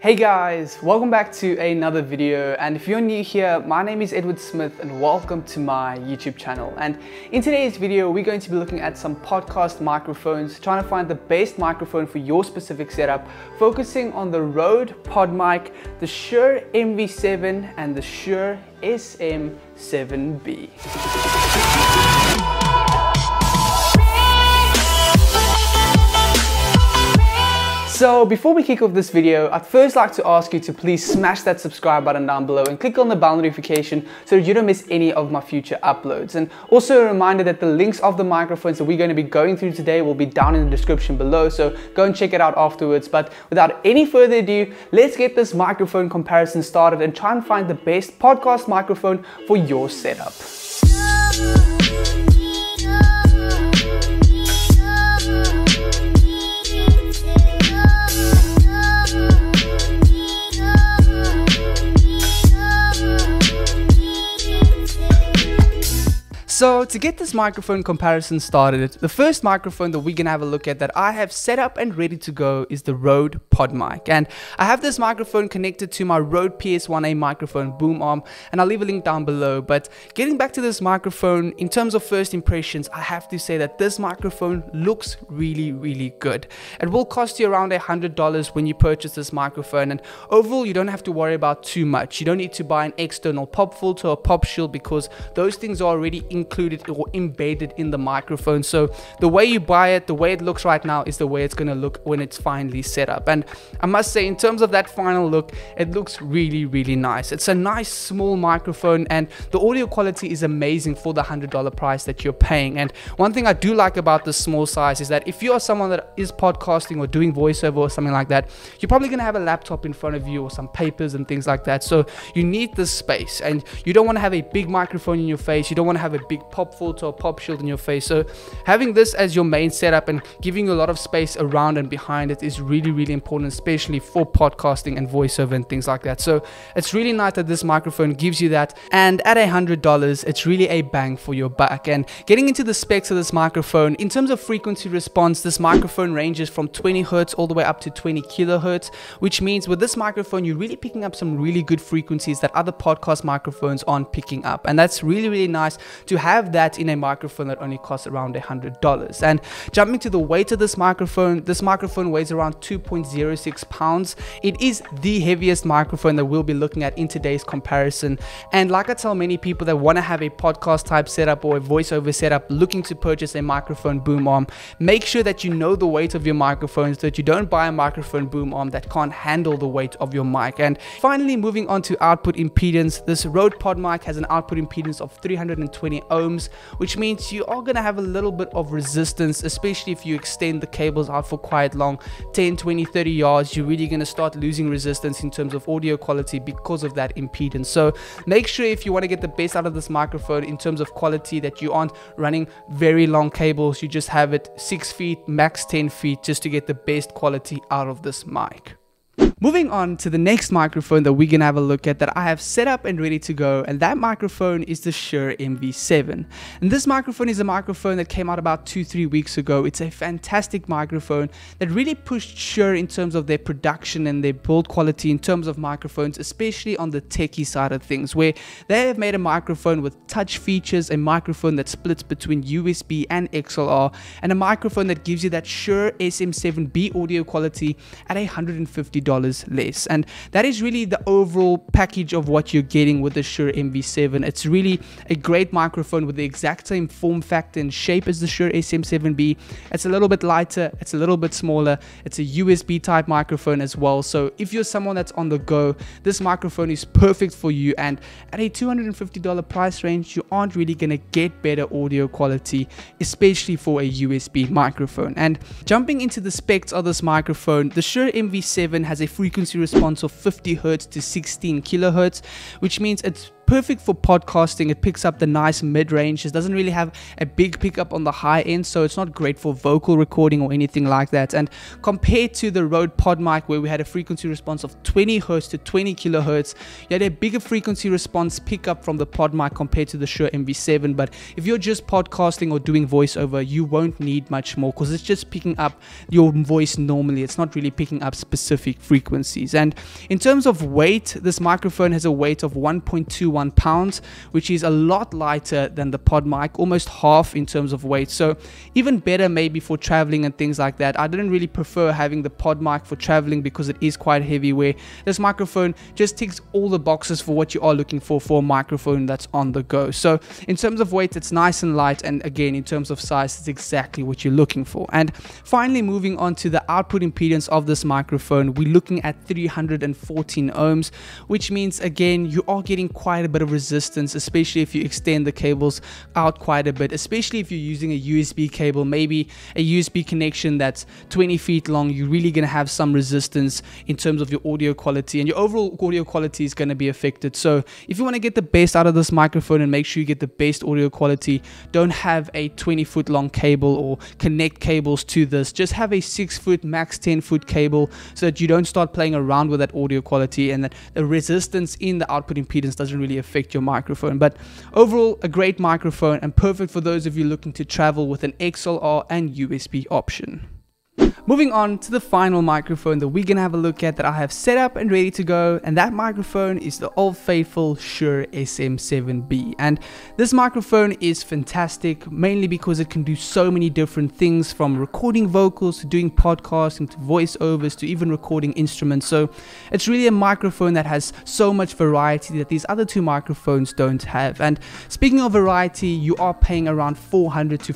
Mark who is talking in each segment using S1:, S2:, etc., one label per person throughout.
S1: Hey guys, welcome back to another video, and if you're new here, my name is Edward Smith and welcome to my YouTube channel. And in today's video we're going to be looking at some podcast microphones, trying to find the best microphone for your specific setup, focusing on the Rode PodMic, the Shure MV7 and the Shure SM7B. So before we kick off this video, I'd first like to ask you to please smash that subscribe button down below and click on the bell notification so that you don't miss any of my future uploads. And also a reminder that the links of the microphones that we're going to be going through today will be down in the description below, so go and check it out afterwards. But without any further ado, let's get this microphone comparison started and try and find the best podcast microphone for your setup. So to get this microphone comparison started, the first microphone that we're going to have a look at that I have set up and ready to go is the Rode PodMic. And I have this microphone connected to my Rode PS1A microphone boom arm, and I'll leave a link down below. But getting back to this microphone, in terms of first impressions, I have to say that this microphone looks really good. It will cost you around $100 when you purchase this microphone, and overall you don't have to worry about too much. You don't need to buy an external pop filter or pop shield because those things are already included or embedded in the microphone. So the way you buy it, the way it looks right now, is the way it's going to look when it's finally set up. And I must say, in terms of that final look, it looks really nice. It's a nice small microphone and the audio quality is amazing for the $100 price that you're paying. And one thing I do like about this small size is that if you are someone that is podcasting or doing voiceover or something like that, you're probably going to have a laptop in front of you or some papers and things like that. So you need this space, and you don't want to have a big microphone in your face. You don't want to have a big pop filter or pop shield in your face. So having this as your main setup and giving you a lot of space around and behind it is really important, especially for podcasting and voiceover and things like that. So it's really nice that this microphone gives you that, and at $100 it's really a bang for your buck. And getting into the specs of this microphone, in terms of frequency response, this microphone ranges from 20 Hz all the way up to 20 kilohertz, which means with this microphone you're really picking up some really good frequencies that other podcast microphones aren't picking up. And that's really nice to have that in a microphone that only costs around $100. And jumping to the weight of this microphone weighs around 2.06 pounds. It is the heaviest microphone that we'll be looking at in today's comparison. And like I tell many people that want to have a podcast type setup or a voiceover setup looking to purchase a microphone boom arm, make sure that you know the weight of your microphone so that you don't buy a microphone boom arm that can't handle the weight of your mic. And finally, moving on to output impedance, this Rode PodMic has an output impedance of 320 ohms, which means you are going to have a little bit of resistance, especially if you extend the cables out for quite long, 10, 20, 30 yards. You're really going to start losing resistance in terms of audio quality because of that impedance. So make sure, if you want to get the best out of this microphone in terms of quality, that you aren't running very long cables. You just have it 6 feet, max 10 feet, just to get the best quality out of this mic. Moving on to the next microphone that we're going to have a look at that I have set up and ready to go, and that microphone is the Shure MV7. And this microphone is a microphone that came out about 2-3 weeks ago. It's a fantastic microphone that really pushed Shure in terms of their production and their build quality in terms of microphones, especially on the techie side of things, where they have made a microphone with touch features, a microphone that splits between USB and XLR, and a microphone that gives you that Shure SM7B audio quality at $150 less. And that is really the overall package of what you're getting with the Shure MV7. It's really a great microphone with the exact same form factor and shape as the Shure SM7B. It's a little bit lighter, it's a little bit smaller, it's a USB type microphone as well. So if you're someone that's on the go, this microphone is perfect for you. And at a $250 price range, you aren't really going to get better audio quality, especially for a USB microphone. And jumping into the specs of this microphone, the Shure MV7 has a frequency response of 50 Hz to 16 kilohertz, which means it's perfect for podcasting. It picks up the nice mid-range. It doesn't really have a big pickup on the high end, so it's not great for vocal recording or anything like that. And compared to the Rode PodMic, where we had a frequency response of 20 Hz to 20 kHz, you had a bigger frequency response pickup from the PodMic compared to the Shure MV7. But if you're just podcasting or doing voiceover, you won't need much more because it's just picking up your voice normally. It's not really picking up specific frequencies. And in terms of weight, this microphone has a weight of 1.21 pounds, which is a lot lighter than the PodMic, almost half in terms of weight. So even better maybe for traveling and things like that. I didn't really prefer having the PodMic for traveling because it is quite heavy, where this microphone just ticks all the boxes for what you are looking for a microphone that's on the go. So in terms of weight, it's nice and light, and again in terms of size, it's exactly what you're looking for. And finally, moving on to the output impedance of this microphone, we're looking at 314 ohms, which means again you are getting quite a bit of resistance, especially if you extend the cables out quite a bit, especially if you're using a USB cable, maybe a USB connection that's 20 feet long. You're really going to have some resistance in terms of your audio quality, and your overall audio quality is going to be affected. So if you want to get the best out of this microphone and make sure you get the best audio quality, don't have a 20-foot long cable or connect cables to this. Just have a 6-foot, max 10-foot cable, so that you don't start playing around with that audio quality and that the resistance in the output impedance doesn't really affect your microphone. But overall, a great microphone and perfect for those of you looking to travel with an XLR and USB option. Moving on to the final microphone that we're going to have a look at, that I have set up and ready to go, and that microphone is the old faithful Shure SM7B. And this microphone is fantastic, mainly because it can do so many different things, from recording vocals to doing podcasting to voiceovers to even recording instruments. So it's really a microphone that has so much variety that these other two microphones don't have. And speaking of variety, you are paying around $400 to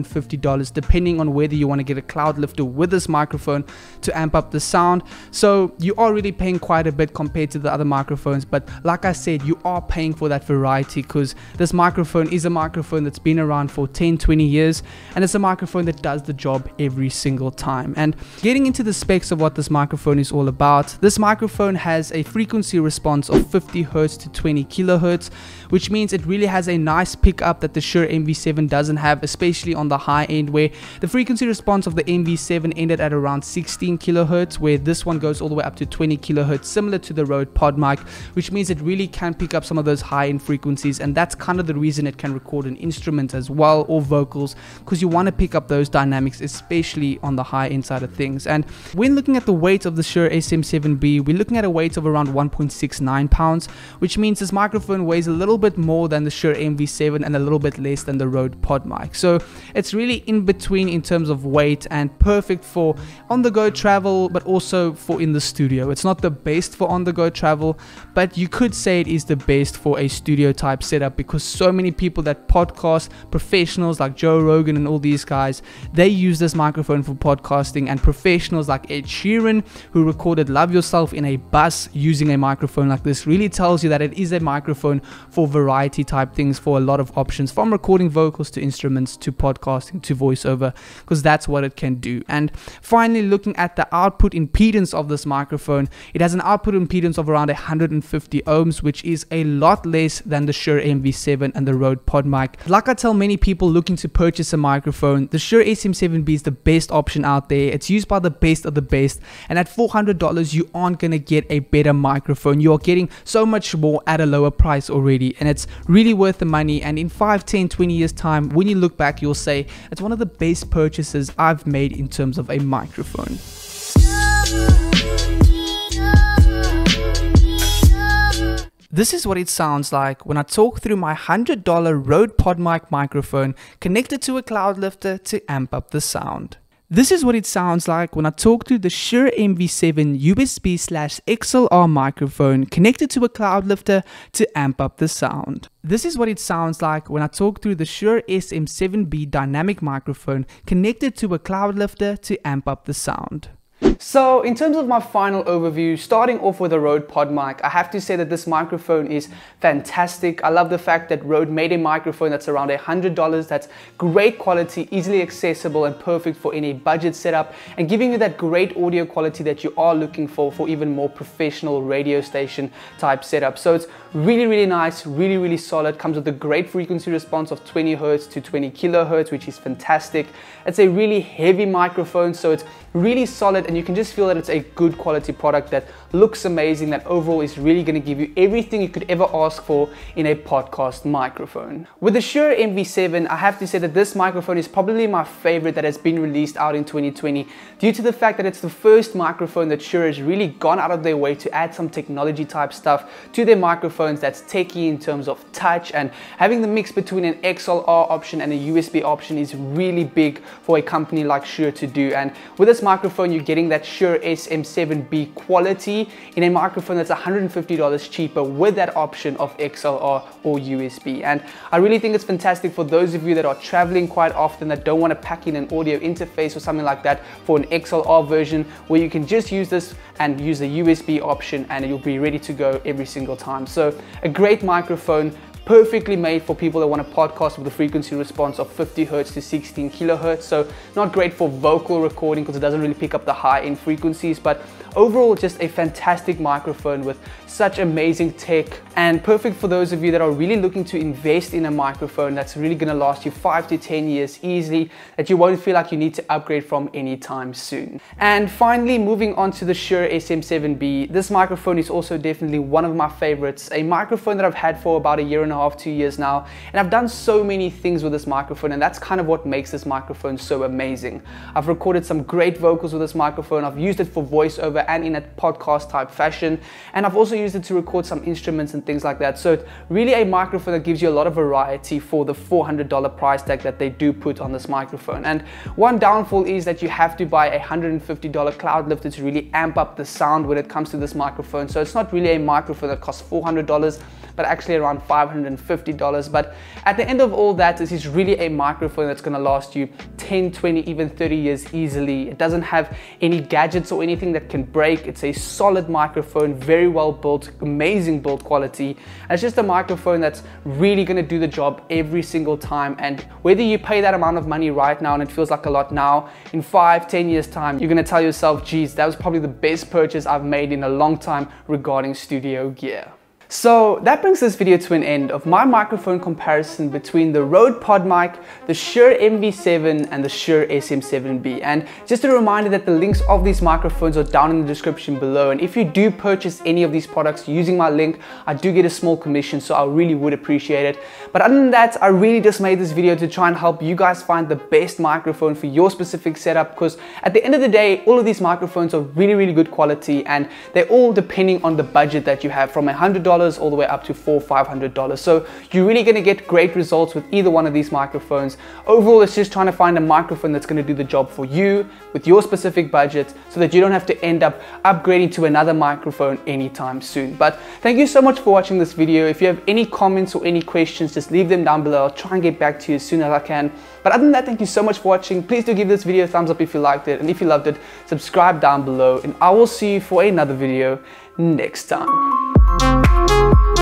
S1: $550 depending on whether you want to get a cloud lifter with this microphone to amp up the sound. So you are really paying quite a bit compared to the other microphones, but like I said, you are paying for that variety because this microphone is a microphone that's been around for 10-20 years, and it's a microphone that does the job every single time. And getting into the specs of what this microphone is all about, this microphone has a frequency response of 50 Hz to 20 kHz, which means it really has a nice pickup that the Shure MV7 doesn't have, especially on the high end, where the frequency response of the MV7 ended at around 16 kHz, where this one goes all the way up to 20 kHz, similar to the Rode PodMic, which means it really can pick up some of those high-end frequencies, and that's kind of the reason it can record an instrument as well, or vocals, because you want to pick up those dynamics, especially on the high-end side of things. And when looking at the weight of the Shure SM7B, we're looking at a weight of around 1.69 pounds, which means this microphone weighs a little bit more than the Shure MV7 and a little bit less than the Rode PodMic. So it's really in between in terms of weight, and perfect for on-the-go travel, but also for in the studio. It's not the best for on-the-go travel, but you could say it is the best for a studio type setup, because so many people that podcast, professionals like Joe Rogan and all these guys, they use this microphone for podcasting, and professionals like Ed Sheeran, who recorded Love Yourself in a bus using a microphone like this, really tells you that it is a microphone for variety type things, for a lot of options, from recording vocals to instruments to podcasting to voiceover, because that's what it can do. And finally, looking at the output impedance of this microphone, it has an output impedance of around 150 ohms, which is a lot less than the Shure MV7 and the Rode PodMic. Like I tell many people looking to purchase a microphone, the Shure SM7B is the best option out there. It's used by the best of the best, and at $400 you aren't going to get a better microphone. You are getting so much more at a lower price already, and it's really worth the money. And in 5, 10, 20 years time, when you look back, you'll say it's one of the best purchases I've made in terms of a microphone. This is what it sounds like when I talk through my $100 Rode PodMic microphone connected to a cloud lifter to amp up the sound. This is what it sounds like when I talk to the Shure MV7 USB/XLR microphone connected to a cloud lifter to amp up the sound. This is what it sounds like when I talk through the Shure SM7B dynamic microphone connected to a cloud lifter to amp up the sound. So in terms of my final overview, starting off with a Rode PodMic, I have to say that this microphone is fantastic. I love the fact that Rode made a microphone that's around $100, that's great quality, easily accessible and perfect for any budget setup, and giving you that great audio quality that you are looking for even more professional radio station type setup. So it's really nice, really solid, comes with a great frequency response of 20 Hz to 20 kilohertz, which is fantastic. It's a really heavy microphone, so it's really solid, and you can just feel that it's a good quality product that looks amazing, that overall is really going to give you everything you could ever ask for in a podcast microphone. With the Shure MV7, I have to say that this microphone is probably my favorite that has been released out in 2020 due to the fact that it's the first microphone that Shure has really gone out of their way to add some technology type stuff to their microphones that's techy in terms of touch, and having the mix between an XLR option and a USB option is really big for a company like Shure to do. And with this microphone, you're getting that Shure SM7B quality in a microphone that's $150 cheaper with that option of XLR or USB. And I really think it's fantastic for those of you that are traveling quite often, that don't want to pack in an audio interface or something like that for an XLR version, where you can just use this and use the USB option and you'll be ready to go every single time. So a great microphone, perfectly made for people that want to podcast with a frequency response of 50 Hz to 16 kilohertz. So not great for vocal recording because it doesn't really pick up the high-end frequencies, but overall just a fantastic microphone with such amazing tech, and perfect for those of you that are really looking to invest in a microphone that's really going to last you 5 to 10 years easily, that you won't feel like you need to upgrade from anytime soon. And finally, moving on to the Shure SM7B, this microphone is also definitely one of my favorites, a microphone that I've had for about 1.5 to 2 years now, and I've done so many things with this microphone, and that's kind of what makes this microphone so amazing. I've recorded some great vocals with this microphone, I've used it for voiceover and in a podcast type fashion, and I've also used it to record some instruments and things like that. So it's really a microphone that gives you a lot of variety for the $400 price tag that they do put on this microphone. And one downfall is that you have to buy a $150 cloud lifter to really amp up the sound when it comes to this microphone. So it's not really a microphone that costs $400, but actually around $550. But at the end of all that, this is really a microphone that's going to last you 10, 20, even 30 years easily. It doesn't have any gadgets or anything that can break. It's a solid microphone, very well built, amazing build quality. And it's just a microphone that's really going to do the job every single time. And whether you pay that amount of money right now and it feels like a lot now, in 5, 10 years time, you're going to tell yourself, geez, that was probably the best purchase I've made in a long time regarding studio gear. So that brings this video to an end of my microphone comparison between the Rode PodMic, the Shure MV7 and the Shure SM7B. And just a reminder that the links of these microphones are down in the description below, and if you do purchase any of these products using my link, I do get a small commission, so I really would appreciate it. But other than that, I really just made this video to try and help you guys find the best microphone for your specific setup, because at the end of the day, all of these microphones are really good quality, and they're all depending on the budget that you have, from $100 all the way up to $400 or $500. So you're really going to get great results with either one of these microphones. Overall, it's just trying to find a microphone that's going to do the job for you with your specific budget, so that you don't have to end up upgrading to another microphone anytime soon. But thank you so much for watching this video. If you have any comments or any questions, just leave them down below. I'll try and get back to you as soon as I can. But other than that, thank you so much for watching. Please do give this video a thumbs up if you liked it, and if you loved it, subscribe down below, and I will see you for another video next time.